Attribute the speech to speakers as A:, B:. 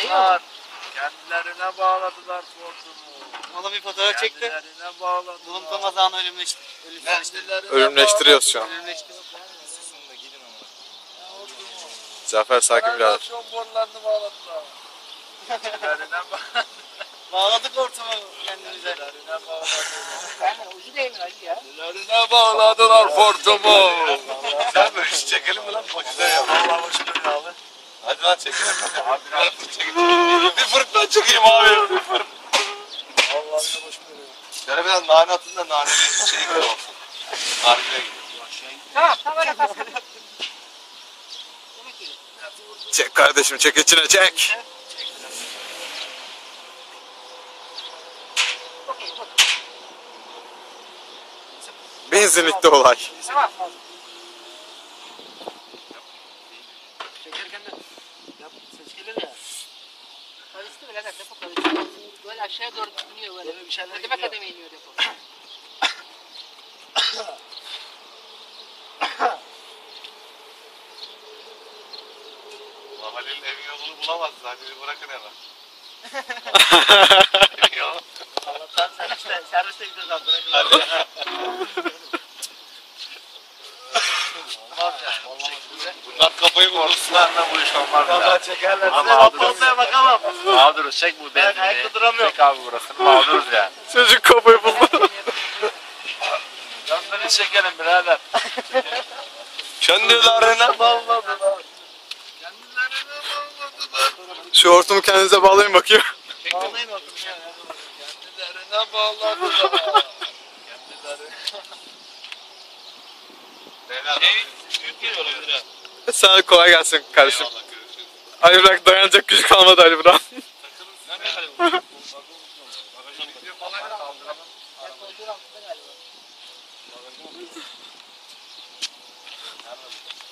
A: bağladılar. Kendilerine bağladılar hortumu.
B: Ona bir fotoğraf çekti.
A: Kendilerine bağladılar.
B: Bulun Tomazağını
C: Ölümleştiriyoruz şu an. Cafer sakin birader.
A: Kanalizasyon borularını bağladılar. Kendilerine bağladılar.
B: Bağladık hortumu kendimize.
A: Kendilerine bağladılar.
D: Ucu değil mi Ali ya?
A: Kendilerine bağladılar hortumu.
E: Sen böyle iş çekelim mi lan? Boşuna ya. Vallahi boşuna ya abi. Hadi lan çekelim. Abi bir fırttan çekeyim abi. Bir fırt.
A: Vallahi de boşuna dönüyor.
E: Yani biraz nane atın da nane bir şey gibi olsun. Nargile gibi.
D: Tamam öyle kalsın.
C: Çek kardeşim, çek içine çek. Benzinlikte olay.
D: Tamam. Çekerken de ses geliyor ya. Karıştı bile depo karıştı. Böyle aşağıya doğru iniyor böyle.
A: Böyle bir şeyler
D: Kademe
A: gidiyor.
D: kademe iniyor depo.
E: Halil evin yolunu bulamaz. Halil'i bırakın hemen.
B: Allah'tan serviste gidiyoruz abi. Bırakın.
A: Olmaz yani. Bu şekilde.
E: Bunlar kafayı vurursunlar.
A: Hortumlarla bu iş olmaz.
E: Kafa çekerler.
A: Ama
B: Size
A: mağduruz.
B: pompaya bakamam.
A: Mağduruz. Çek bu benzinliği.
B: ayakta duramıyorum.
A: Çek abi burasını. Mağduruz yani.
C: Çocuk kafayı buldu.
A: Yanları çekelim birader.
E: Kendilerine bağladılar.
A: Kendilerine bağladılar.
C: Şu hortumu kendinize bağlayın bakayım.
B: Bağlayın hortumu ya.
A: Kendilerine bağladılar. Kendilerine.
E: Beyler. Büyük geliyor olabilir ha.
C: Sana kolay gelsin kardeşim.
E: Eyvallah, görüşürüz.
C: Ali Bırak dayanacak gücü kalmadı Ali Bırak.
E: Nereye kalıyor? Video falan kaldıramam.
D: Koltuğun altında galiba.